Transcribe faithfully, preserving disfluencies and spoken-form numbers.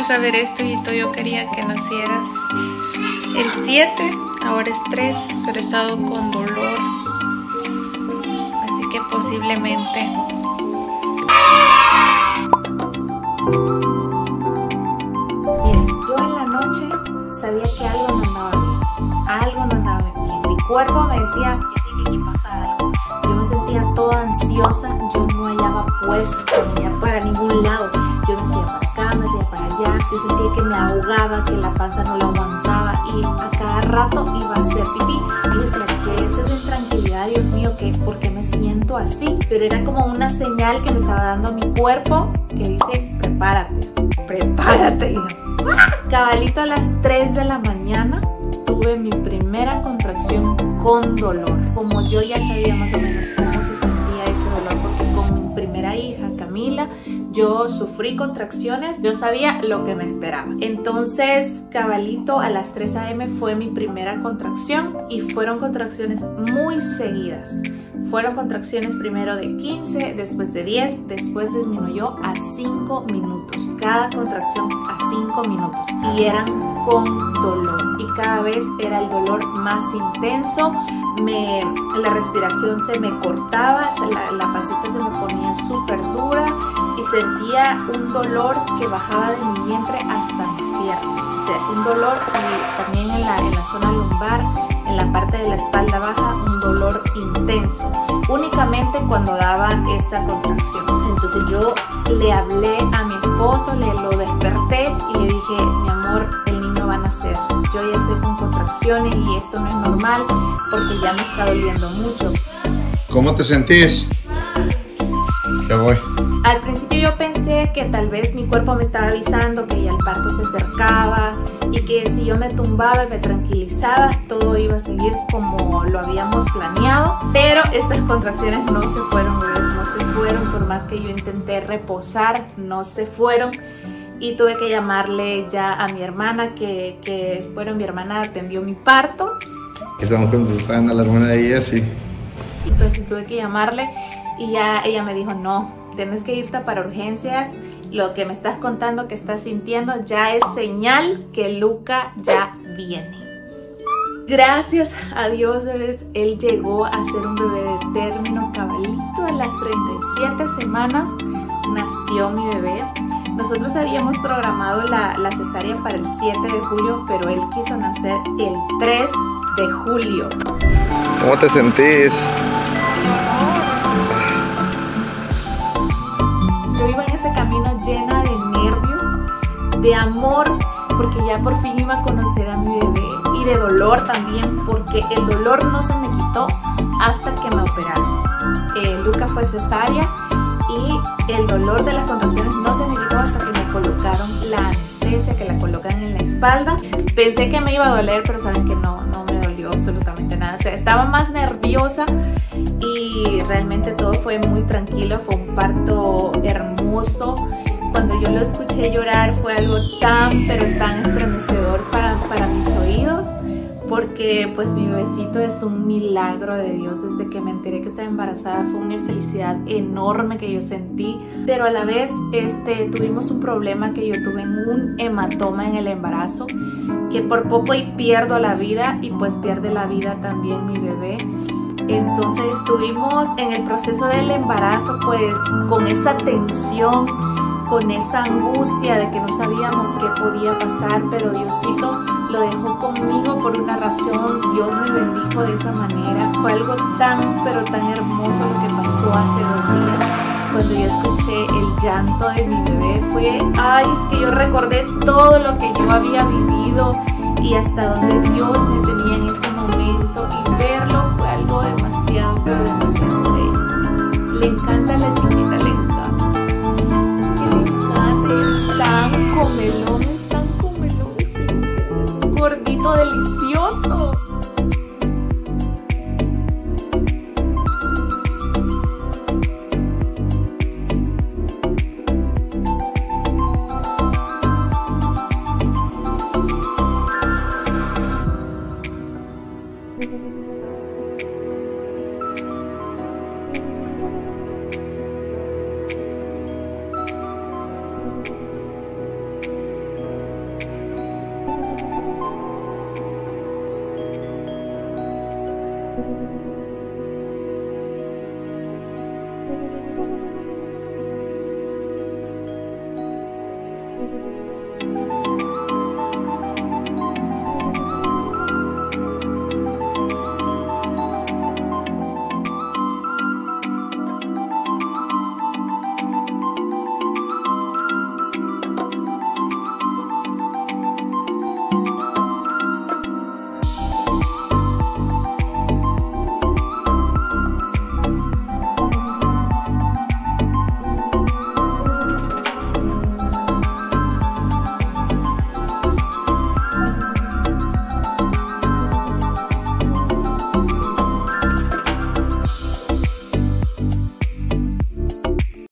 llegas a ver esto, hijito, yo quería que nacieras el siete, ahora es tres, pero he estado con dolor, así que posiblemente. Miren, yo en la noche sabía que algo no andaba bien, algo no andaba bien. Mi cuerpo me decía que sí, que aquí pasa algo. Yo me sentía toda ansiosa, yo no hallaba puesto ni para ningún lado. Yo me hacía para acá, me hacía para allá, yo sentía que me ahogaba, que la panza no la aguantaba y a cada rato iba a hacer pipí. Y yo decía, ¿qué es esa intranquilidad, Dios mío? ¿Qué? ¿Por qué me siento así? Pero era como una señal que me estaba dando mi cuerpo que dice, prepárate, prepárate, hija. Cabalito a las tres de la mañana tuve mi primera contracción con dolor. Como yo ya sabía más o menos cómo se sentía ese dolor, porque con mi primera hija, Camila, yo sufrí contracciones, yo sabía lo que me esperaba. Entonces, cabalito a las tres a eme fue mi primera contracción y fueron contracciones muy seguidas. Fueron contracciones primero de quince, después de diez, después disminuyó a cinco minutos. Cada contracción a cinco minutos. Y eran con dolor. Y cada vez era el dolor más intenso. Me, la respiración se me cortaba, la, la pancita se me ponía súper dura y sentía un dolor que bajaba de mi vientre hasta mis piernas. O sea, un dolor y también en la, en la zona lumbar, en la parte de la espalda baja, un dolor intenso, únicamente cuando daba esa contracción. Entonces yo le hablé a mi esposo, le lo desperté y le dije, mi amor, el niño va a nacer. Yo ya estoy con contracciones y esto no es normal porque ya me está doliendo mucho. ¿Cómo te sentís? Ya voy. Al principio yo pensé que tal vez mi cuerpo me estaba avisando que ya el parto se acercaba y que si yo me tumbaba y me tranquilizaba, todo iba a seguir como lo habíamos planeado. Pero estas contracciones no se fueron, bebés, no se fueron. Por más que yo intenté reposar, no se fueron. Y tuve que llamarle ya a mi hermana, que, que bueno, mi hermana atendió mi parto. Estamos con Susana, la hermana de Jessie. Entonces tuve que llamarle y ya ella me dijo, no, tienes que irte para urgencias, lo que me estás contando que estás sintiendo ya es señal que Luca ya viene. Gracias a Dios, bebés, él llegó a ser un bebé de término, cabalito. A las treinta y siete semanas nació mi bebé. Nosotros habíamos programado la, la cesárea para el siete de julio, pero él quiso nacer el tres de julio. ¿Cómo te sentís? Yo iba en ese camino llena de nervios, de amor, porque ya por fin iba a conocer a mi bebé, y de dolor también, porque el dolor no se me quitó hasta que me operaron. Eh, Luca fue cesárea y el dolor de las contracciones no se me quitó hasta que me colocaron la anestesia, que la colocan en la espalda. Pensé que me iba a doler, pero saben que no, no me dolió absolutamente nada. O sea, estaba más nerviosa y realmente todo fue muy tranquilo, fue un parto hermoso. Cuando yo lo escuché llorar fue algo tan, pero tan estremecedor para, para mis oídos, porque pues mi bebecito es un milagro de Dios. Desde que me enteré que estaba embarazada fue una felicidad enorme que yo sentí, pero a la vez este, tuvimos un problema, que yo tuve un hematoma en el embarazo, que por poco y pierdo la vida, y pues pierde la vida también mi bebé. Entonces estuvimos en el proceso del embarazo pues con esa tensión, con esa angustia de que no sabíamos qué podía pasar, pero Diosito lo dejó conmigo por una razón. Dios me bendijo de esa manera. Fue algo tan, pero tan hermoso lo que pasó hace dos días. Cuando yo escuché el llanto de mi bebé, fue, ay, es que yo recordé todo lo que yo había vivido y hasta donde Dios me tenía en ese momento, y verlo fue algo demasiado, pero demasiado bello. Le encanta a la chiquita, le encanta. Tan comelones, tan comelones, gordito delicioso.